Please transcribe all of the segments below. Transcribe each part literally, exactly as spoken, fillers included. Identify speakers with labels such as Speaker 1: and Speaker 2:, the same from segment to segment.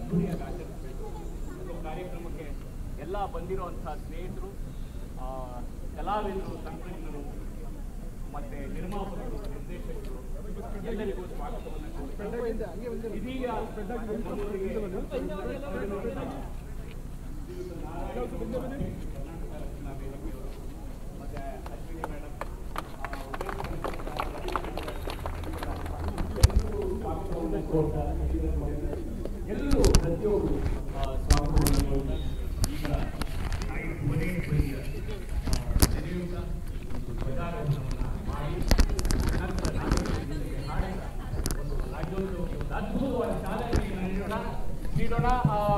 Speaker 1: ಅದ್ದೂರಿಯಾಗಿ ಆಚರಿಸಬೇಕು. ಒಂದು ಕಾರ್ಯಕ್ರಮಕ್ಕೆ ಎಲ್ಲ ಬಂದಿರುವಂತಹ ಸ್ನೇಹಿತರು, ಕಲಾವಿದರು, ಸಂಘಟಕರು ಮತ್ತೆ ನಿರ್ಮಾಪಕರು, ನಿರ್ದೇಶಕರು ಎಲ್ಲರಿಗೂ ಸ್ವಾಗತವನ್ನು ಕೋರುತ್ತೇನೆ. ಇದೀಗ ಮತ್ತೆ ಅಶ್ವಿನಿ ಮೇಡಮ್, ಎಲ್ಲರೂ ಪ್ರತಿಯೊಬ್ಬರು ಸ್ವಾಗತವನ್ನು ಈಗ ಮನೆ ನಡೆಯುತ್ತಾ ಧ್ವಜಾರೋಹಣವನ್ನು ಮಾಡಿ ನಂತರ ಒಂದು ರಾಜ್ಯೋತ್ಸವಕ್ಕೆ ಒಂದು ಅದ್ಭುತವಾದ ಚಾಲನೆಯನ್ನು ನೀಡೋಣ ನೀಡೋಣ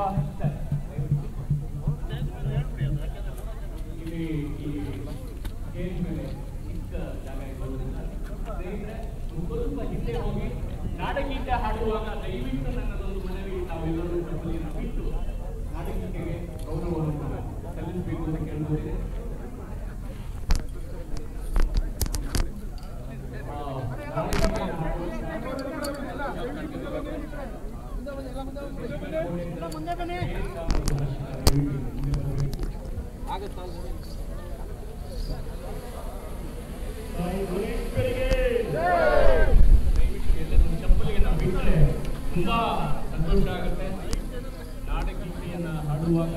Speaker 1: ಇಲ್ಲಿ ಈ ಸ್ಟೇಜ್ ಮೇಲೆ ಚಿಕ್ಕ ಜಾಗ ಇರೋದ್ರಿಂದ ಸ್ನೇಹಿತರೆ ಸ್ವಲ್ಪ ಹಿಂದೆ ಹೋಗಿ ನಾಡಗೀತೆ ಹಾಡುವಾಗ ದಯವಿಟ್ಟು ನನ್ನದೊಂದು ಮನವಿ, ತಾವೆಲ್ಲರೂ ತಪ್ಪಲಿನ ಬಿಟ್ಟು ನಾಡಗೀತೆಗೆ ಗೌರವವನ್ನು ಸಲ್ಲಿಸಬೇಕು ಅಂತ ಕೇಳುವುದಿದೆ. ಚಪ್ಪಲಿಯನ್ನು ಬಿಟ್ಟರೆ ತುಂಬಾ ಸಂತೋಷ ಆಗುತ್ತೆ. ನಾಡಗೀತೆಯನ್ನು ಹಾಡುವಾಗ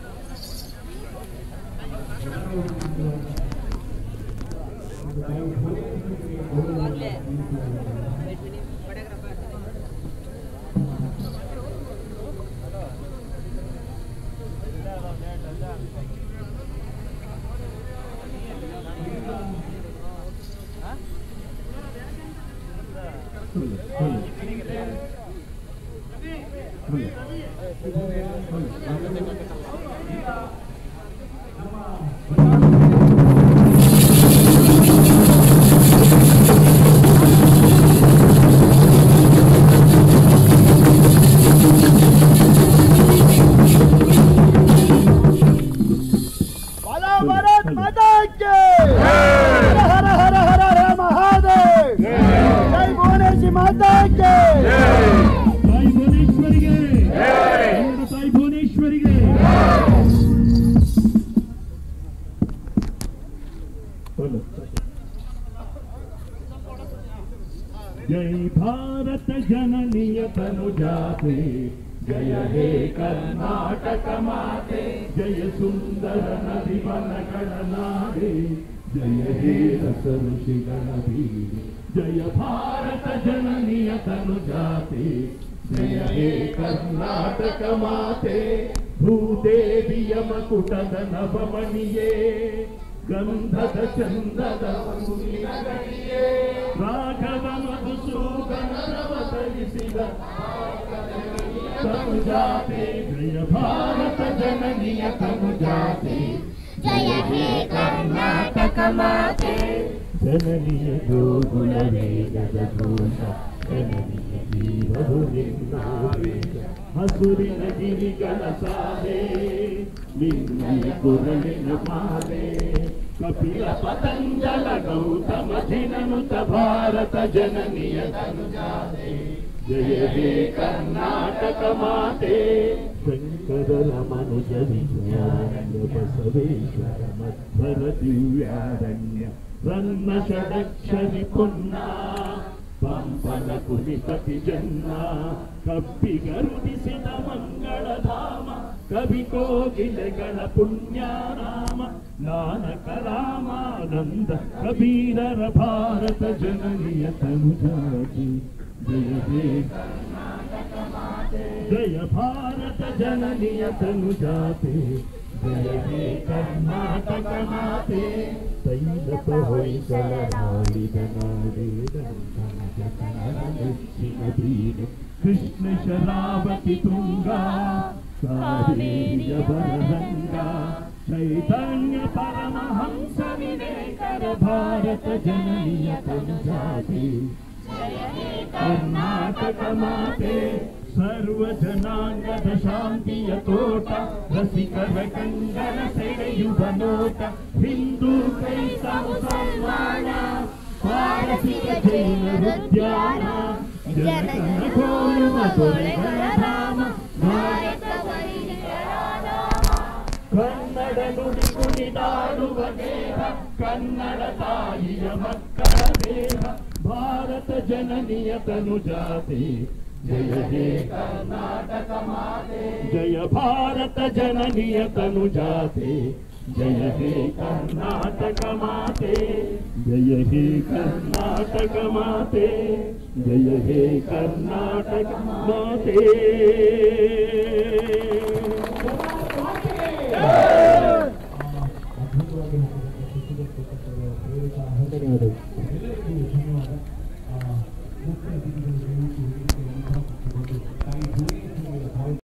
Speaker 2: जय भारत जननीय तनुजाते, जय हे कर्नाटक माते, जय सुंदर नदी वनगण नाडे, जय हे रस ऋषिगण भीरे, जय भारत जननीय तनुजाते, जय हे कर्नाटक माते, भूदेविय मकुटद नवमणिये, गंधद चंदद मुनिनगरिये, राघव मधुसूदन रवतरिसिद तनुजाते, जय भारत जननीय तनुजाते,
Speaker 3: जय हे कर्नाटक माते,
Speaker 2: जननीय गोकुल वेगद घोष, जननीय जीवहु निन्नावेश, ಹಸುರಿನ ಗಿರಿಗಳ ಸಾಲೆ ನಿನ್ನಯ ಕುರಳಿನ ಮಾಲೆ, ಕಪಿಲ ಪತಂಜಲ ಗೌತಮ ಧಿನನುತ ಭಾರತ ಜನನಿಯ ತನುಜಾತೆ, ಜಯ ಹೇ ಕರ್ನಾಟಕ ಮಾತೆ, ಶಂಕರರ ಮನುಜ ವಿಜ್ಞಾನಯ ಬಸವೇಶ್ವರ ಮಧ್ವರ ದಿವ್ಯಾರಣ್ಯ ರನ್ನ ಷಡಕ್ಷರಿ ಪುಣ್ಯ ಪಂಪನ ಕುಲಿಪತಿ ಜನ್ನ, ಕಪ್ಪಿಗರುಡಿಸಿದ ಮಂಗಳಧಾಮ, ಕವಿ ಕೋಗಿಲೆಗಳ ಪುಣ್ಯಾರಾಮ, ನಾನಕ ರಾಮಾನಂದ ಕಬೀರರ ಭಾರತ ಜನನಿಯ ತನುಜಾತೆ, ಜಯ ಹೇ ಕರ್ನಾಟಕ ಮಾತೆ, ಜಯ ಭಾರತ ಜನನಿಯ ತನುಜಾತೆ, ಜಯ ಹೇ ಕರ್ನಾಟಕ ಮಾತೆ, ತೈಲಪ ಹೊಯ್ಸಳ ನಾಡಿದ ನಾಡೇ ದಕ್ಷಿಣ ಬೀರೆ, ಕೃಷ್ಣ ಶರಾವತಿ ತುಂಗ ಕಾವೇರಿಯ ಬರರಂಗ, ಚೈತನ್ಯ ಪರಮಹಂಸ ವಿವೇಕರ ಭಾರತ ಜನನಿಯ ತನುಜಾತೆ,
Speaker 3: जय हे
Speaker 2: ಕರ್ನಾಟಕ ಮಾತೆ, ಸರ್ವ ಜನಾಂಗದ ಶಾಂತಿಯ ತೋಟ, ರಸಿಕರ ಕಂಗನ ಸೆಳೆಯುವ ನೋಟ, ಹಿಂದೂ ಕ್ರೈಸ್ತವ ಸನ್ಮಾನ, ಪಾರಸಿಕ ಜೈನರುದ್ಯಾನ, ಜನಗಣ ಗೋಲುವ ದೊರೆಗಳ ರಾಮ, ಕುಣಿದಾಡುವ ದೇಹ ಕನ್ನಡ ತಾಯಿಯ ಮಕ್ಕಳ ದೇಹ ಭಾರತ ಜನನಿಯ ತನುಜಾತೆ ಜಯ ಹೇ ಕರ್ನಾಟಕ ಮಾತೆ ಜಯ ಭಾರತ ಜನನಿಯ ತನುಜಾತೆ ಜಯ ಹೇ ಕರ್ನಾಟಕ ಮಾತೆ ಜಯ ಹೇ ಕರ್ನಾಟಕ ಮಾತೆ ಜಯ ಹೇ ಕರ್ನಾಟಕ ಮಾತೆ
Speaker 4: ಧನ್ಯವಾದಗಳು.